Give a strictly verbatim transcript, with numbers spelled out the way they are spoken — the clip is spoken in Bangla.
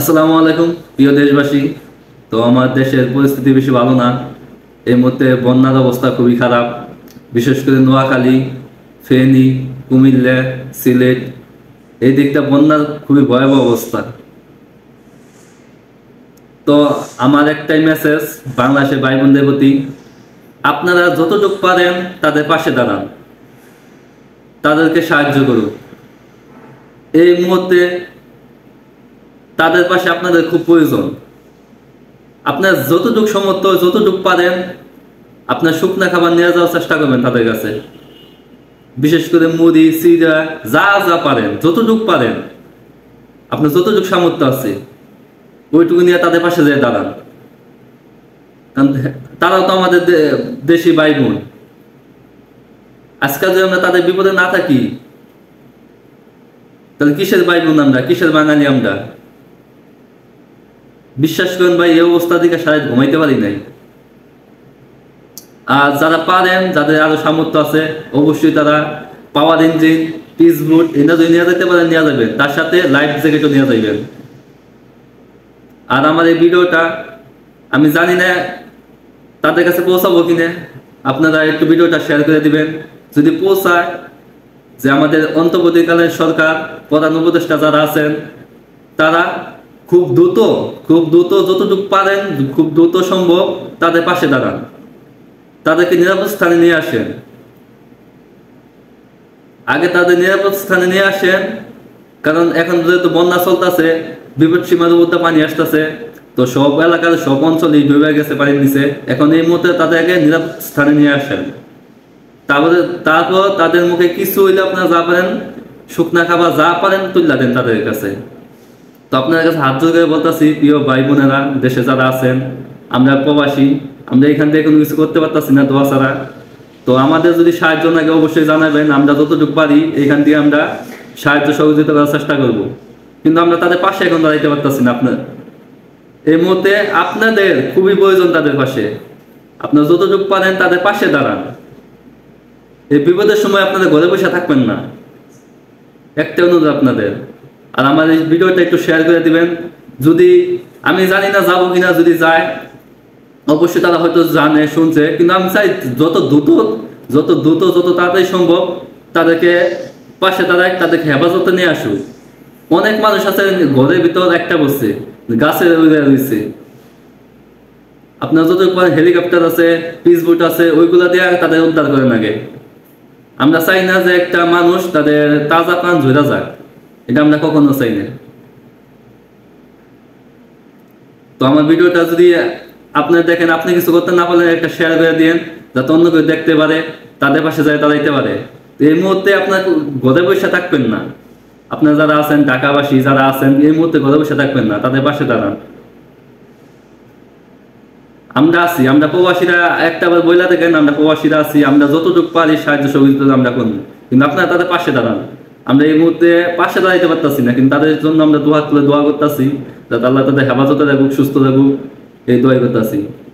আসসালামু আলাইকুম প্রিয় দেশবাসী। তো আমার দেশের পরিস্থিতি বেশি ভালো না। এই মুহূর্তে বন্যার অবস্থা খুবই খারাপ, বিশেষ করে নোয়াখালী, ফেনী, কুমিল্লা, সিলেট এই দিকটা বন্যার খুবই ভয়াবহ অবস্থা। তো আমার একটাই মেসেজ বাংলাদেশের ভাই বোনদের প্রতি, আপনারা যতটুকু পারেন তাদের পাশে দাঁড়ান, তাদেরকে সাহায্য করুন। এই মুহূর্তে তাদের পাশে আপনাদের খুব প্রয়োজন। আপনার যতটুকু সমর্থ যতটুকু পারেন আপনার শুকনা খাবার নিয়ে যাওয়ার চেষ্টা করবেন তাদের কাছে, বিশেষ করে মুড়ি, চিড়া, যা যা পারেন যতটুকু পারেন আপনার যতটুকু সামর্থ্য আছে ওইটুকু নিয়ে তাদের পাশে যেয়ে দাঁড়ান। কারণ তারাও তো আমাদের দেশি ভাই বোন। আজকাল যদি আমরা তাদের বিপদে না থাকি তাহলে কিসের ভাই বোন আমরা, কিসের বাঙালি আমরা? বিশ্বাস করেন ভাই, এই অবস্থা দিকে সারা ঘুমাইতে পারি নাই। আর যারা পারেন, যাদের আরো সামর্থ্য আছে, অবশ্যই তারা পাওয়ার ইঞ্জিন, পিস বুট এটা যদি নিয়ে যেতে পারেন নিয়ে যাবেন, তার সাথে লাইফ জ্যাকেটও নিয়ে যাবেন। আর আমার এই ভিডিওটা আমি জানি না তাদের কাছে পৌঁছাবো কিনা, আপনারা একটু ভিডিওটা শেয়ার করে দিবেন। যদি পৌঁছায়, যে আমাদের অন্তর্বর্তীকালীন সরকার প্রধান উপদেষ্টা যারা আছেন তারা খুব দ্রুত খুব দ্রুত যতটুকু পারেন খুব দ্রুত সম্ভব তাদের পাশে দাঁড়ান, তাদেরকে নিরাপদ স্থানে নিয়ে আসেন। আগে তাদের নিরাপদ স্থানে নিয়ে আসেন, কারণ এখন যেহেতু বন্যা চলতেছে, বিপদ সীমার উপর পানি আসতেছে, তো সব এলাকার সব অঞ্চলেই ডুবে গেছে পানির নিচে। এখন এই মুহূর্তে তাদেরকে নিরাপদ স্থানে নিয়ে আসেন। তারপরে তারপর তাদের মুখে কিছু হইলে আপনারা যা পারেন শুকনা খাবার যা পারেন তুলে দেন তাদের কাছে। তো আপনাদের কাছে হাত জোর করে বলতেছি, প্রিয় ভাই বোনেরা, দেশে যারা আছেন, আমরা প্রবাসী, আমরা এখান থেকে কোনো কিছু করতে পারতাছি না দোয়া ছাড়া। তো আমাদের যদি সাহায্য লাগে অবশ্যই জানাবেন, আমরা যতটুকু পারি এখান থেকে আমরা সাহায্য সহযোগিতা করার চেষ্টা করব। কিন্তু আমরা তাদের পাশে এখন দাঁড়াইতে পারতাছি না। আপনার এই মুহূর্তে আপনাদের খুবই প্রয়োজন তাদের পাশে। আপনারা যতটুকু পারেন তাদের পাশে দাঁড়ান। এই বিপদের সময় আপনাদের ঘরে বসে থাকবেন না, একটা অনুরোধ আপনাদের। আর আমার এই ভিডিওটা একটু শেয়ার করে দিবেন। যদি আমি জানি না যাবো কিনা, যদি যায় অবশ্যই তারা হয়তো জানে শুনছে, কিন্তু আমি চাই যত দ্রুত যত দ্রুত যত তাড়াতাড়ি সম্ভব তাদেরকে পাশে দাঁড়ায়, তাদেরকে হেফাজতে নিয়ে আসুক। অনেক মানুষ আছে ঘরের ভিতর একটা বসছে, গাছের রয়েছে। আপনার যত হেলিকপ্টার আছে, পিসবুট আছে, ওইগুলা দিয়ে তাদের উদ্ধার করেন আগে। আমরা চাই না যে একটা মানুষ তাদের তাজা প্রাণ ঝরা যাক, এটা আমরা কখনো চাই না। তো আমার ভিডিওটা যদি আপনারা দেখেন, আপনি কিছু করতে না পারলে একটা শেয়ার করে দিন, যাতে অন্য কেউ দেখতে পারে, তাদের পাশে যায় দাঁড়াইতে পারে। এই মুহূর্তে আপনার ঘরে বসে থাকবেন না। আপনারা যারা আছেন ঢাকাবাসী যারা আছেন, এই মুহূর্তে ঘরে বসে থাকবেন না, তাদের পাশে দাঁড়ান। আমরা আছি, আমরা প্রবাসীরা একটা বার বইলা দেখেন, আমরা প্রবাসীরা আছি, আমরা যতটুকু পারি সাহায্য সহযোগিতা আমরা করবো, কিন্তু আপনারা তাদের পাশে দাঁড়ান। আমরা এই মুহূর্তে পাশে দাঁড়াইতে পারতাছি না, কিন্তু তাদের জন্য আমরা দোয়া তুলে দোয়া করতেছি, যাতে আল্লাহ তাদের হেফাজতে রাখুক, সুস্থ রাখুক, এই দোয়া করতেছি।